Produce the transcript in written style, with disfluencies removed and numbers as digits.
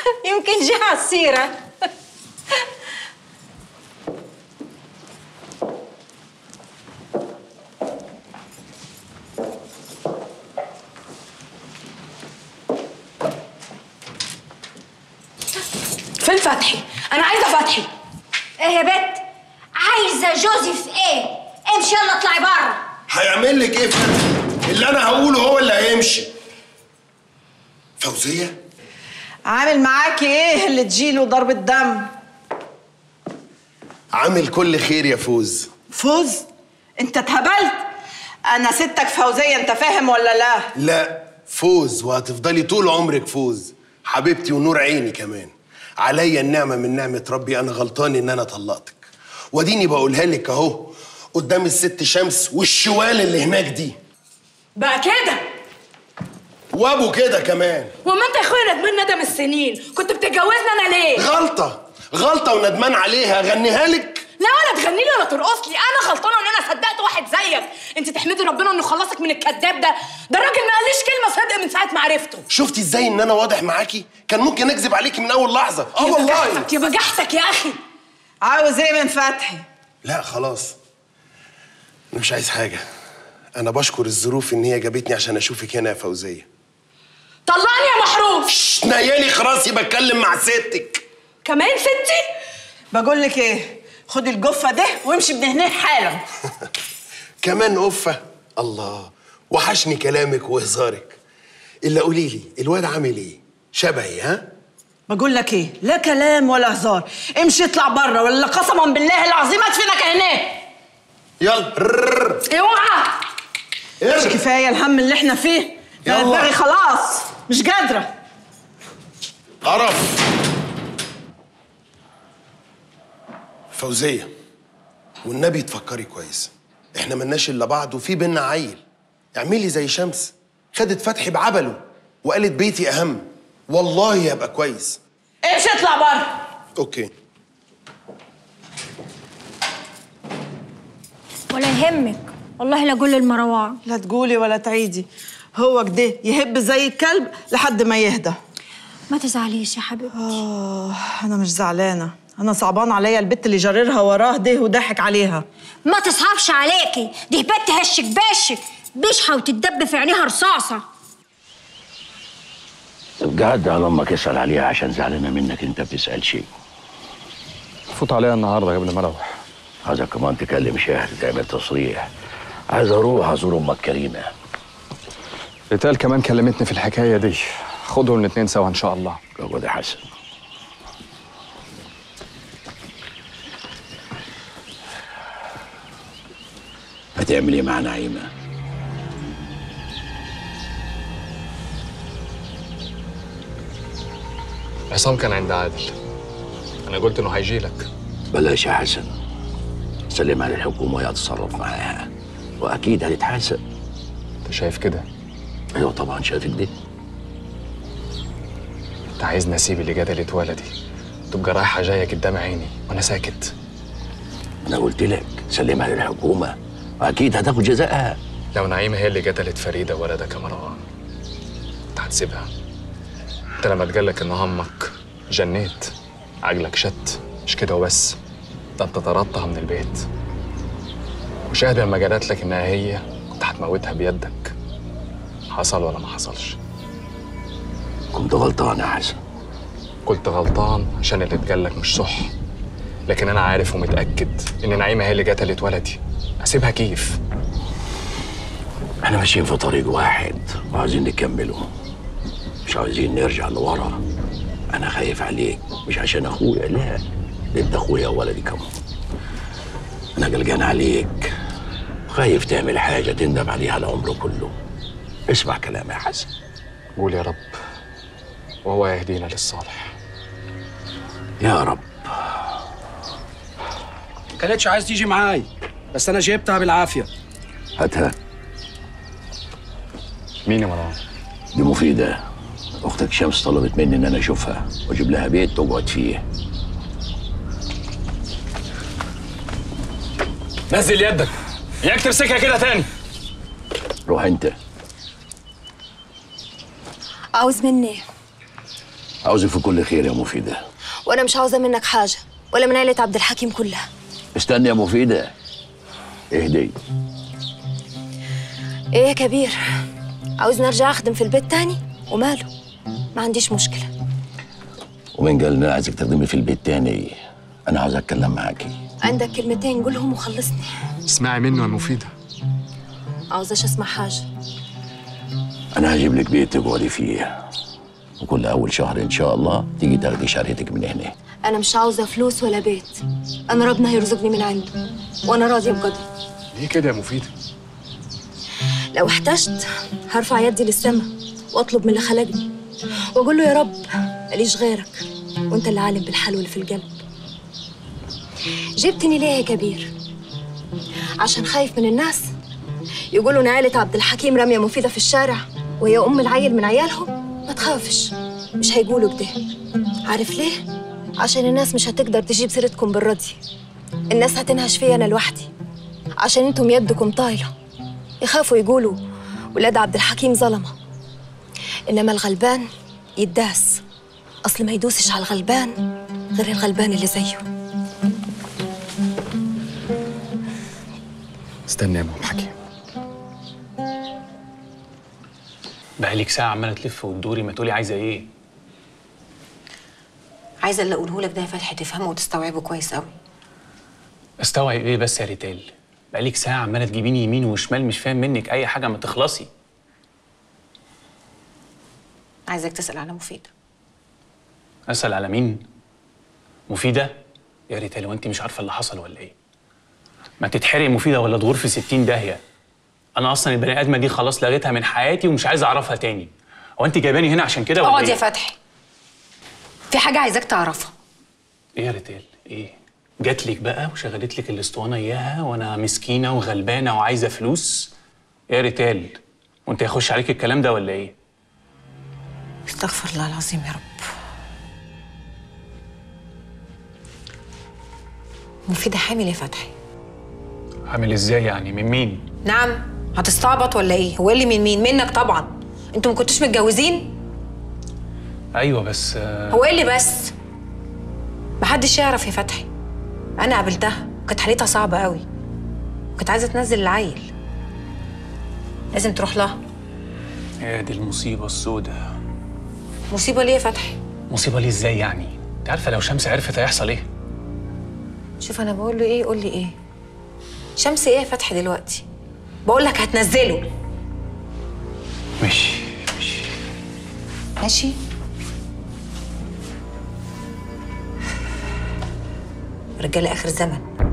يمكن جه على السيرة. فين فتحي؟ أنا عايزة فتحي. إيه يا بت؟ عايزة جوزي في إيه؟ امشي يلا اطلعي بره. هيعمل لك إيه فتحي؟ اللي أنا هقوله هو اللي هيمشي. فوزية؟ عامل معاكي ايه اللي تجيله ضربة دم؟ عامل كل خير يا فوز. فوز؟ انت اتهبلت؟ انا ستك فوزية، انت فاهم ولا لا؟ لا فوز، وهتفضلي طول عمرك فوز حبيبتي ونور عيني كمان. عليا النعمة من نعمة ربي، أنا غلطان إن أنا طلقتك، واديني بقولها لك أهو قدام الست شمس والشوال اللي هناك دي. بقى كده؟ وابو كده كمان. وما انت يا اخويا ندمان ندم السنين، كنت بتتجوزني انا ليه؟ غلطة وندمان عليها، اغنيها لك؟ لا ولا تغني لي ولا ترقص لي، انا غلطانه ان انا صدقت واحد زيك. انت تحمدي ربنا انه خلصك من الكذاب ده الراجل ما قاليش كلمه صدق من ساعه ما عرفته. شفتي ازاي ان انا واضح معاكي؟ كان ممكن اكذب عليكي من اول لحظه. والله يا بجحتك يا اخي. عاوز ايه من فتحي؟ لا خلاص انا مش عايز حاجه، انا بشكر الظروف ان هي جابتني عشان اشوفك هنا يا فوزيه. طلقني يا محروس. نيالي خراسي بتكلم مع ستك. كمان ستي؟ بقول لك ايه، خدي الجفه ده وامشي ابن هناك حالا. كمان قفه؟ الله وحشني كلامك وهزارك. الا قولي لي الواد عامل ايه؟ شبهي ها؟ بقول لك ايه، لا كلام ولا هزار، امشي اطلع بره ولا قسما بالله العظيم ادفنك هناك. يلا. اوعى. مش كفايه الهم اللي احنا فيه؟ يلا دماغي خلاص مش قادره. قرف. فوزيه والنبي تفكري كويس، احنا ملناش الا بعض وفي بينا عيل. اعملي زي شمس، خدت فتحي بعبله وقالت بيتي اهم، والله هبقى كويس. امشي اطلع بره. اوكي. ولا يهمك والله لا اقول للمروان. لا تقولي ولا تعيدي، هو كده يهب زي الكلب لحد ما يهدى. ما تزعليش يا حبيبتي. انا مش زعلانه، انا صعبان عليا البت اللي جررها وراه ده وضحك عليها. ما تصعبش عليكي، دي بنت هشك باشك بيشحة وتدب في عينيها رصاصه. بجد على امك اسال عليها عشان زعلانه منك، انت بتسال شيء. فوت عليها النهارده قبل ما اروح. عايزك كمان تكلم شهر تعمل تصريح، عايز اروح ازور امك كريمه. ريتال كمان كلمتني في الحكايه دي، خدهم الاثنين سوا ان شاء الله. اقعد يا حسن. هتعمل ايه مع نعيمه؟ عصام كان عند عادل، انا قلت انه هيجي لك. بلاش يا حسن، سلمها للحكومه وهي هتتصرف معاها واكيد هتتحاسب. انت شايف كده؟ ايوه طبعا شايف كده. انت عايزني اسيب اللي جدلت ولدي تبقى رايحه جايه قدام عيني وانا ساكت؟ انا قلت لك سلمها للحكومه واكيد هتاخد جزائها. لو نعيمه هي اللي قتلت فريده ولدك يا مروان انت هتسيبها؟ انت لما اتقالك ان امك جنيت عقلك شت، مش كده وبس، ده انت طردتها من البيت. وشاهد لما قالت لك انها هي كنت هتموتها بيدك. حصل ولا ما حصلش؟ كنت غلطان يا حسن. كنت غلطان عشان اللي اتقالك مش صح، لكن انا عارف ومتاكد ان نعيمه هي اللي قتلت ولدي. اسيبها كيف؟ احنا ماشيين في طريق واحد وعايزين نكمله، مش عايزين نرجع لورا. انا خايف عليك مش عشان اخويا، لا، انت اخويا وولدي كمان. انا قلقان عليك، خايف تعمل حاجه تندم عليها العمر كله. اسمع كلامي يا حسن. قول يا رب وهو يهدينا للصالح. يا رب. كانتش عايز تيجي معاي بس انا جبتها بالعافيه. هاتها. مين يا مروان؟ دي مفيده، اختك شمس طلبت مني ان انا اشوفها واجيب لها بيت تقعد فيه. نزل يدك، اياك تمسكها كده تاني. روح انت. عاوز مني؟ عاوزك في كل خير يا مفيدة. وانا مش عاوزه منك حاجه ولا من عيله عبد الحكيم كلها. استني يا مفيدة، اهدي. ايه يا كبير، عاوزني ارجع اخدم في البيت تاني؟ وماله، ما عنديش مشكله. ومين قال إن عايزك تخدمي في البيت تاني؟ انا عاوز اتكلم معاكي. عندك كلمتين قولهم وخلصني. اسمعي منه يا مفيدة. عاوزاش اسمع حاجه. انا هجيب لك بيت تقعدي فيه، وكل اول شهر ان شاء الله تيجي تاخدي شهرتك من هنا. انا مش عاوزه فلوس ولا بيت، انا ربنا هيرزقني من عنده وانا راضيه بقدر. ليه كده يا مفيدة؟ لو احتجت هرفع يدي للسما واطلب من اللي خلقني واقول له يا رب ماليش غيرك وانت اللي عالم بالحال اللي في القلب. جبتني ليه يا كبير؟ عشان خايف من الناس يقولوا ان عيلة عبد الحكيم رامية مفيدة في الشارع وهي ام العيل من عيالهم؟ ما تخافش، مش هيقولوا كده. عارف ليه؟ عشان الناس مش هتقدر تجيب سيرتكم بالرضي، الناس هتنهش فيا انا لوحدي، عشان انتم يدكم طايله، يخافوا يقولوا ولاد عبد الحكيم ظلمه. انما الغلبان يداس، اصل ما يدوسش على الغلبان غير الغلبان اللي زيه. استنى يا ام حكيم. بقالك ساعة عمالة تلف وتدوري، ما تقولي عايزة ايه؟ عايزه اللي اقوله لك ده يا فتحي تفهمه وتستوعبه كويس قوي. استوعب ايه بس يا ريتال؟ بقالك ساعة عمالة تجيبيني يمين وشمال، مش فاهم منك أي حاجة، ما تخلصي. عايزك تسال على مفيده. أسأل على مين؟ مفيدة؟ يا ريتال وأنت مش عارفة اللي حصل ولا ايه؟ ما تتحرق مفيدة ولا تغور في 60 داهية. أنا أصلا البني آدمة دي خلاص لغيتها من حياتي ومش عايز أعرفها تاني. هو أنت جايباني هنا عشان كده ولا اقعد إيه؟ يا فتحي، في حاجه عايزاك تعرفها. إيه يا ريتال؟ إيه؟ جات لك بقى وشغلت لك الاسطوانة إياها وأنا مسكينة وغلبانة وعايزة فلوس؟ يا ريتال وأنت هيخش عليك الكلام ده ولا إيه؟ استغفر الله العظيم يا رب. مفيدة حامل يا فتحي. عامل إزاي يعني؟ من مين؟ نعم، هتستعبط ولا ايه؟ هو اللي من مين؟ منك طبعا. انتوا ما كنتوش متجوزين؟ أيوه بس هو ايه اللي بس؟ محدش يعرف يا فتحي. انا قابلتها وكانت حالتها صعبة قوي، وكانت عايزة تنزل العيل. لازم تروح لها. يا دي المصيبة السوداء. مصيبة ليه يا فتحي؟ مصيبة ليه ازاي يعني؟ انت عارفة لو شمس عرفت هيحصل ايه؟ شوف انا بقول له ايه قول لي ايه. شمس ايه يا فتحي دلوقتي؟ بقول لك هتنزله. ماشي. ماشي. رجاله اخر زمن.